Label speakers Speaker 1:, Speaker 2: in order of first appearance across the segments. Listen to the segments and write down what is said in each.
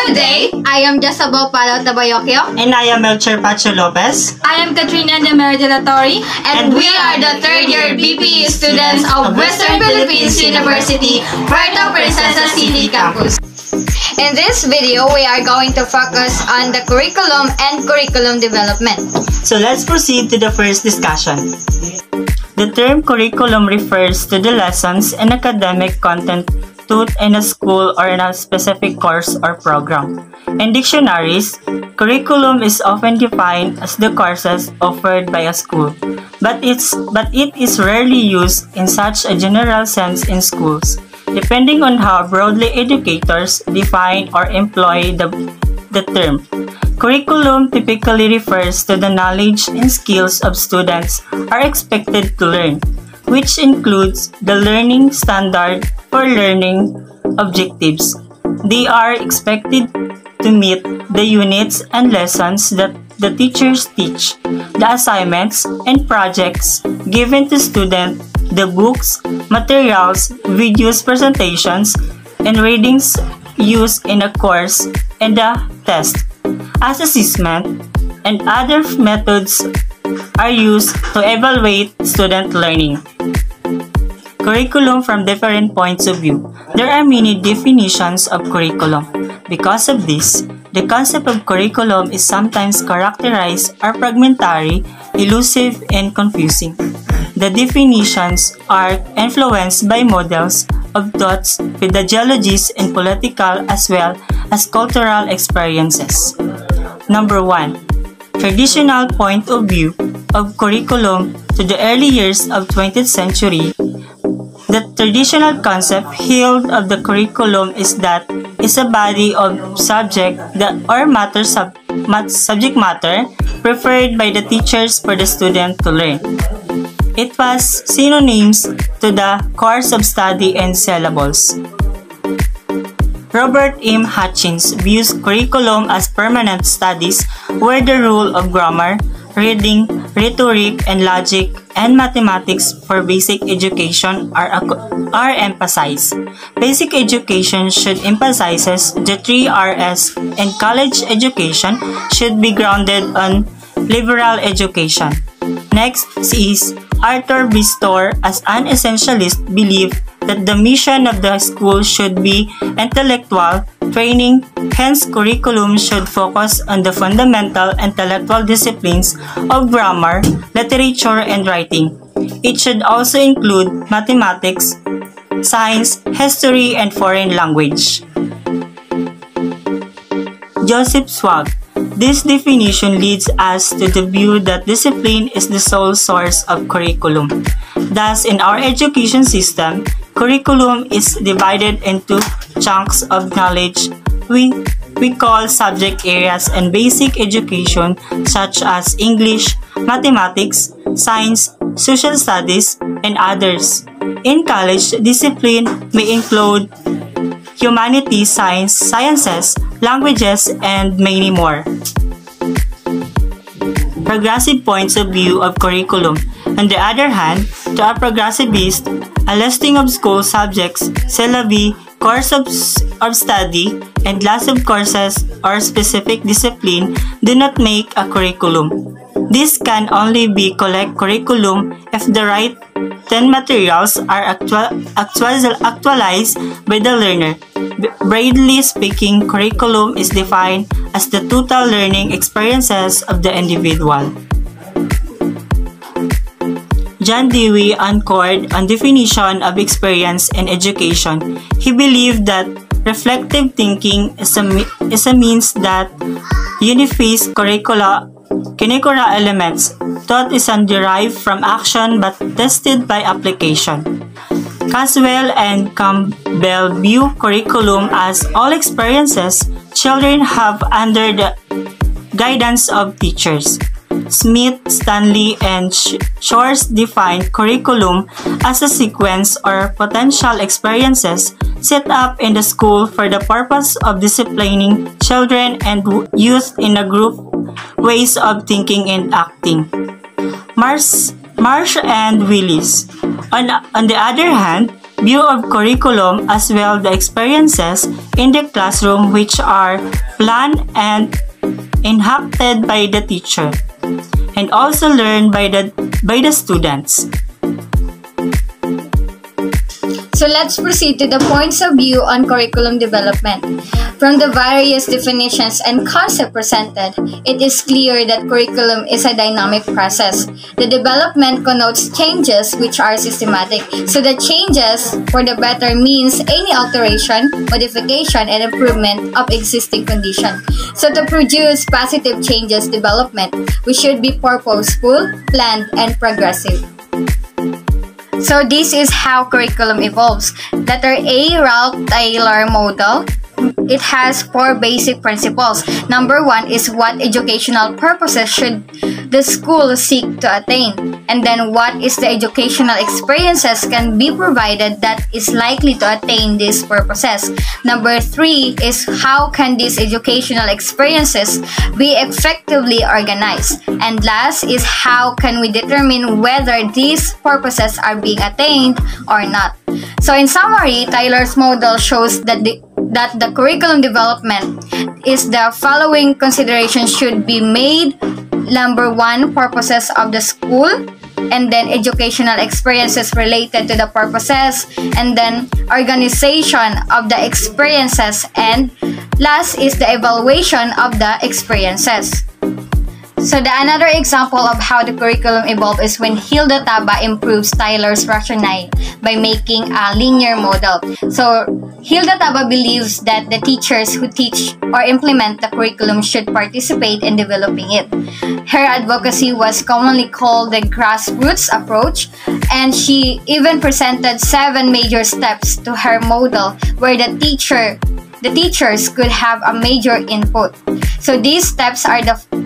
Speaker 1: Today, I am Jezabel Palo Tabayokyo.
Speaker 2: And I am Melchor Pacho Lopez.
Speaker 1: I am Katrina Demero de la Torre. And we are the third-year BPE students of Western Philippines University, Puerto Princesa City Campus. In this video, we are going to focus on the curriculum and curriculum development.
Speaker 2: So let's proceed to the first discussion. The term curriculum refers to the lessons and academic content taught in a school or in a specific course or program. In dictionaries, curriculum is often defined as the courses offered by a school, but it is rarely used in such a general sense in schools, depending on how broadly educators define or employ the term. Curriculum typically refers to the knowledge and skills of students are expected to learn, which includes the learning standard for learning objectives. They are expected to meet the units and lessons that the teachers teach, the assignments and projects given to students, the books, materials, videos, presentations, and readings used in a course, and the test, as assessment, and other methods are used to evaluate student learning. Curriculum from different points of view. There are many definitions of curriculum. Because of this, the concept of curriculum is sometimes characterized as fragmentary, elusive, and confusing. The definitions are influenced by models of thoughts, pedagogies, and political as well as cultural experiences. Number 1. Traditional point of view of curriculum to the early years of 20th century. The traditional concept held of the curriculum is that it's a body of subject subject matter preferred by the teachers for the student to learn. It was synonyms to the course of study and syllables. Robert M. Hutchins views curriculum as permanent studies where the rule of grammar, reading, rhetoric, and logic, and mathematics for basic education are emphasized. Basic education should emphasize the 3 R's, and college education should be grounded on liberal education. Next is Arthur B. Storr, as an essentialist, believed that the mission of the school should be intellectual training, hence curriculum should focus on the fundamental intellectual disciplines of grammar, literature, and writing. It should also include mathematics, science, history, and foreign language. Joseph Schwab. This definition leads us to the view that discipline is the sole source of curriculum. Thus, in our education system, curriculum is divided into chunks of knowledge we call subject areas and basic education such as English, mathematics, science, social studies, and others. In college, discipline may include humanities, sciences, languages, and many more. Progressive points of view of curriculum. On the other hand, to a progressivist, a listing of school subjects, syllabi, course of study, and class of courses or specific discipline do not make a curriculum. This can only be curriculum if the right 10 materials are actualized by the learner. Broadly speaking, curriculum is defined as the total learning experiences of the individual. John Dewey anchored on definition of experience in education. He believed that reflective thinking is a means that unifies curricula elements. Thought is derived from action but tested by application. Caswell and Campbell view curriculum as all experiences children have under the guidance of teachers. Smith, Stanley, and Shores define curriculum as a sequence or potential experiences set up in the school for the purpose of disciplining children and youth in a group ways of thinking and acting. Marsh and Willis. On the other hand, view of curriculum as well the experiences in the classroom which are planned and enacted by the teacher and also learned by the students.
Speaker 1: So let's proceed to the points of view on curriculum development. From the various definitions and concepts presented, it is clear that curriculum is a dynamic process. The development connotes changes which are systematic. So the changes for the better means any alteration, modification, and improvement of existing condition. So to produce positive changes development, we should be purposeful, planned, and progressive. So this is how curriculum evolves. Letter A, Ralph Taylor model. It has 4 basic principles. Number 1 is what educational purposes should the school seek to attain, and then what is the educational experiences can be provided that is likely to attain these purposes. Number 3 is how can these educational experiences be effectively organized, and last is how can we determine whether these purposes are being attained or not. So in summary, Taylor's model shows that the curriculum development is the following considerations should be made. Number 1, purposes of the school, and then educational experiences related to the purposes, and then organization of the experiences, and last is the evaluation of the experiences. So another example of how the curriculum evolved is when Hilda Taba improves Taylor's rationale by making a linear model. So Hilda Taba believes that the teachers who teach or implement the curriculum should participate in developing it. Her advocacy was commonly called the grassroots approach, and she even presented 7 major steps to her model where the teachers could have a major input. So these steps are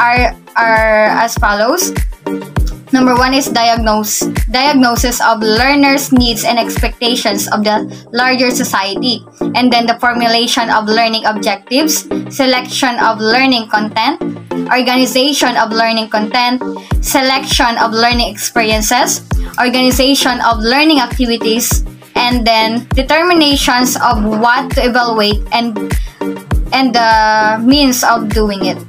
Speaker 1: as follows. Number 1 is diagnosis of learners' needs and expectations of the larger society, and then the formulation of learning objectives, selection of learning content, organization of learning content, selection of learning experiences, organization of learning activities, and then determinations of what to evaluate and the means of doing it.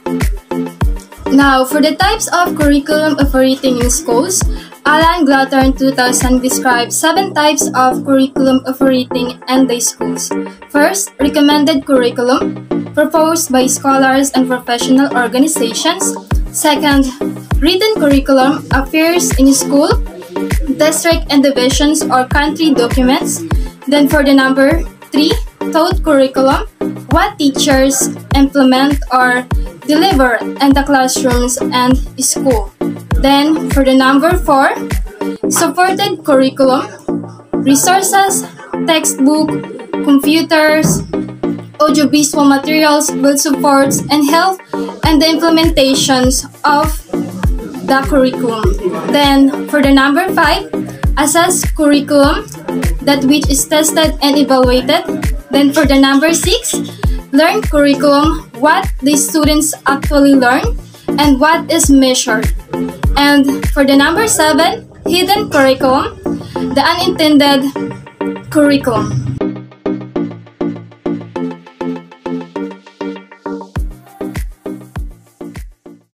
Speaker 3: Now, for the types of curriculum operating in schools, Alan Glatter in 2000 described 7 types of curriculum operating in the schools. First, recommended curriculum, proposed by scholars and professional organizations. Second, written curriculum appears in school, district and divisions or country documents. Then for the number 3, taught curriculum, what teachers implement or deliver in the classrooms and school. Then for the number 4, supported curriculum, resources, textbook, computers, audiovisual materials with supports and help and the implementations of the curriculum. Then for the number 5, assess curriculum, that which is tested and evaluated. Then for the number 6, learn curriculum, what the students actually learn and what is measured. And for the number 7, hidden curriculum, the unintended curriculum.